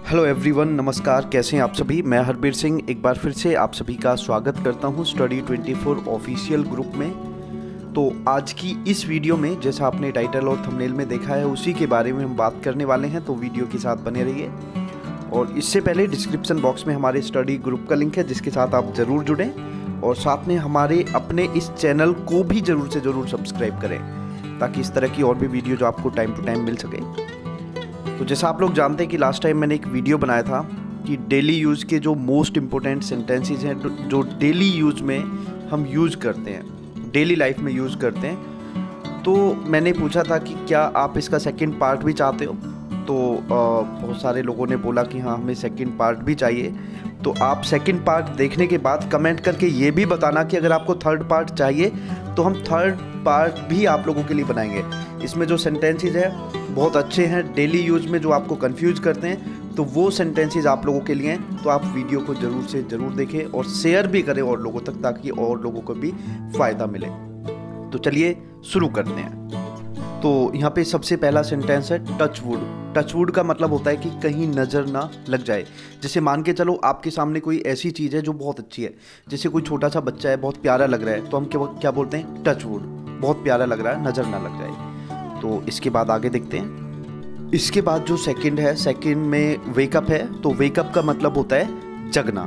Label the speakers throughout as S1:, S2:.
S1: Hello everyone, नमस्कार। कैसे हैं आप सभी। मैं हरबीर सिंह एक बार फिर से आप सभी का स्वागत करता हूं स्टडी 24 ऑफिशियल ग्रुप में। तो आज की इस वीडियो में जैसा आपने टाइटल और थंबनेल में देखा है उसी के बारे में हम बात करने वाले हैं, तो वीडियो के साथ बने रहिए। और इससे पहले डिस्क्रिप्शन बॉक्स में हमारे स्टडी ग्रुप का लिंक है जिसके साथ आप ज़रूर जुड़ें और साथ में हमारे अपने इस चैनल को भी ज़रूर से ज़रूर सब्सक्राइब करें ताकि इस तरह की और भी वीडियो जो आपको टाइम टू टाइम मिल सके। तो जैसा आप लोग जानते हैं कि लास्ट टाइम मैंने एक वीडियो बनाया था कि डेली यूज़ के जो मोस्ट इम्पोर्टेंट सेंटेंसेस हैं जो डेली यूज़ में हम यूज़ करते हैं, डेली लाइफ में यूज़ करते हैं। तो मैंने पूछा था कि क्या आप इसका सेकंड पार्ट भी चाहते हो। तो बहुत सारे लोगों ने बोला कि हाँ, हमें सेकंड पार्ट भी चाहिए। तो आप सेकंड पार्ट देखने के बाद कमेंट करके ये भी बताना कि अगर आपको थर्ड पार्ट चाहिए तो हम थर्ड पार्ट भी आप लोगों के लिए बनाएंगे। इसमें जो सेंटेंसेस है बहुत अच्छे हैं, डेली यूज में जो आपको कंफ्यूज करते हैं, तो वो सेंटेंसेस आप लोगों के लिए हैं। तो आप वीडियो को ज़रूर से ज़रूर देखें और शेयर भी करें और लोगों तक ताकि और लोगों को भी फ़ायदा मिले। तो चलिए शुरू करते हैं। तो यहाँ पे सबसे पहला सेंटेंस है टच वुड। टच वुड का मतलब होता है कि कहीं नज़र ना लग जाए। जैसे मान के चलो आपके सामने कोई ऐसी चीज़ है जो बहुत अच्छी है, जैसे कोई छोटा सा बच्चा है, बहुत प्यारा लग रहा है, तो हम क्या बोलते हैं, टच वुड, बहुत प्यारा लग रहा है, नज़र ना लग जाए। तो इसके बाद आगे देखते हैं। इसके बाद जो सेकंड है, सेकंड में वेकअप है, तो वेकअप का मतलब होता है जगना।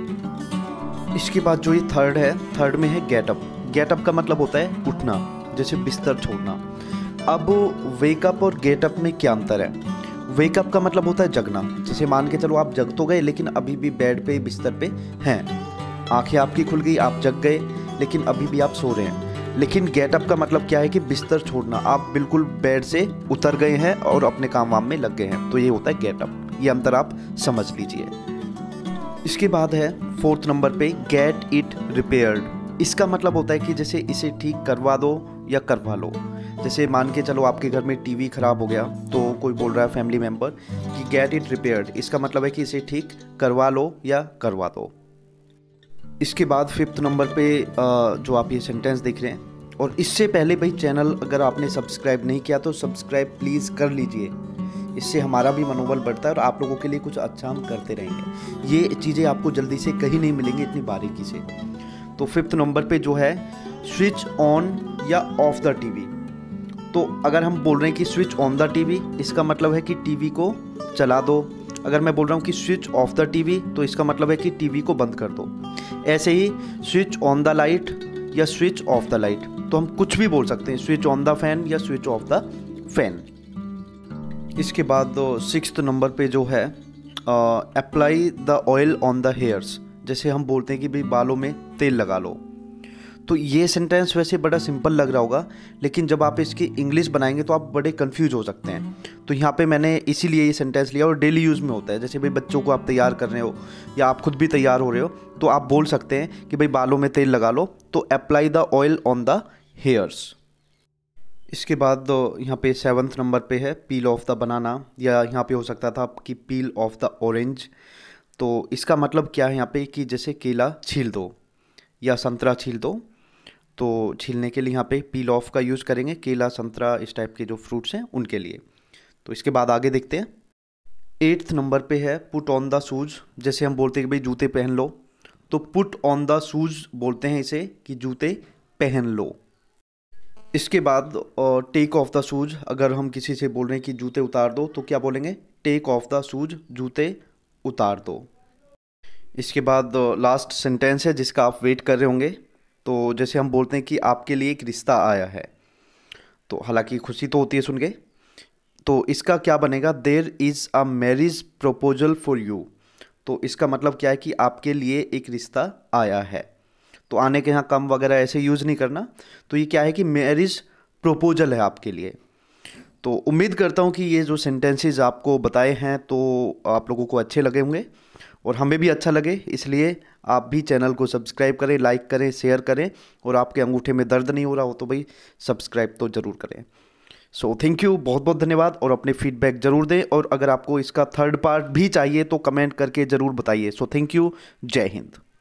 S1: इसके बाद जो ये थर्ड है, थर्ड में है गेटअप। गेटअप का मतलब होता है उठना, जैसे बिस्तर छोड़ना। अब वेकअप और गेटअप में क्या अंतर है। वेकअप का मतलब होता है जगना, जैसे मान के चलो आप जग तो गए लेकिन अभी भी बेड पे बिस्तर पे हैं, आंखें आपकी खुल गई, आप जग गए लेकिन अभी भी आप सो रहे हैं। लेकिन गेटअप का मतलब क्या है कि बिस्तर छोड़ना, आप बिल्कुल बेड से उतर गए हैं और अपने काम वाम में लग गए हैं, तो ये होता है गेटअप। ये अंतर आप समझ लीजिए। इसके बाद है फोर्थ नंबर पे गेट इट रिपेयर्ड। इसका मतलब होता है कि जैसे इसे ठीक करवा दो या करवा लो। जैसे मान के चलो आपके घर में टीवी खराब हो गया, तो कोई बोल रहा है फैमिली मेंबर कि गेट इट रिपेयर्ड, इसका मतलब है कि इसे ठीक करवा लो या करवा दो। इसके बाद फिफ्थ नंबर पे जो आप ये सेंटेंस देख रहे हैं, और इससे पहले भाई चैनल अगर आपने सब्सक्राइब नहीं किया तो सब्सक्राइब प्लीज़ कर लीजिए। इससे हमारा भी मनोबल बढ़ता है और आप लोगों के लिए कुछ अच्छा हम करते रहेंगे। ये चीज़ें आपको जल्दी से कहीं नहीं मिलेंगी इतनी बारीकी से। तो फिफ्थ नंबर पे जो है स्विच ऑन या ऑफ द टीवी। तो अगर हम बोल रहे हैं कि स्विच ऑन द टीवी, इसका मतलब है कि टीवी को चला दो। अगर मैं बोल रहा हूँ कि स्विच ऑफ द टीवी, तो इसका मतलब है कि टीवी को बंद कर दो। ऐसे ही स्विच ऑन द लाइट या स्विच ऑफ द लाइट, तो हम कुछ भी बोल सकते हैं, स्विच ऑन द फैन या स्विच ऑफ द फैन। इसके बाद सिक्स्थ नंबर पे जो है apply the oil on the hairs. जैसे हम बोलते हैं कि भाई बालों में तेल लगा लो। तो ये सेंटेंस वैसे बड़ा सिंपल लग रहा होगा, लेकिन जब आप इसकी इंग्लिश बनाएंगे तो आप बड़े कंफ्यूज हो सकते हैं। तो यहाँ पे मैंने इसीलिए ये सेंटेंस लिया, और डेली यूज़ में होता है। जैसे भाई बच्चों को आप तैयार कर रहे हो या आप खुद भी तैयार हो रहे हो, तो आप बोल सकते हैं कि भाई बालों में तेल लगा लो, तो apply the oil on the hairs. इसके बाद यहाँ पे सेवन्थ नंबर पे है पील ऑफ द बनाना, या यहाँ पे हो सकता था कि पील ऑफ द ऑरेंज। तो इसका मतलब क्या है यहाँ पे कि जैसे केला छील दो या संतरा छील दो, तो छीलने के लिए यहाँ पे पील ऑफ का यूज़ करेंगे, केला, संतरा, इस टाइप के जो फ्रूट्स हैं उनके लिए। तो इसके बाद आगे देखते हैं। एट्थ नंबर पे है पुट ऑन द शूज़। जैसे हम बोलते हैं कि भाई जूते पहन लो, तो पुट ऑन द शूज़ बोलते हैं इसे कि जूते पहन लो। इसके बाद टेक ऑफ द शूज़, अगर हम किसी से बोल रहे हैं कि जूते उतार दो, तो क्या बोलेंगे, टेक ऑफ द शूज़, जूते उतार दो। इसके बाद लास्ट सेंटेंस है जिसका आप वेट कर रहे होंगे। तो जैसे हम बोलते हैं कि आपके लिए एक रिश्ता आया है, तो हालांकि खुशी तो होती है सुन के, तो इसका क्या बनेगा, there is a marriage proposal for you. तो इसका मतलब क्या है कि आपके लिए एक रिश्ता आया है। तो आने के यहाँ कम वगैरह ऐसे यूज़ नहीं करना। तो ये क्या है कि मैरिज प्रपोजल है आपके लिए। तो उम्मीद करता हूँ कि ये जो सेंटेंसेस आपको बताए हैं तो आप लोगों को अच्छे लगे होंगे और हमें भी अच्छा लगे, इसलिए आप भी चैनल को सब्सक्राइब करें, लाइक करें, शेयर करें, और आपके अंगूठे में दर्द नहीं हो रहा हो तो भाई सब्सक्राइब तो ज़रूर करें। सो थैंक यू, बहुत बहुत धन्यवाद, और अपने फीडबैक ज़रूर दें, और अगर आपको इसका थर्ड पार्ट भी चाहिए तो कमेंट करके ज़रूर बताइए। सो थैंक यू, जय हिंद।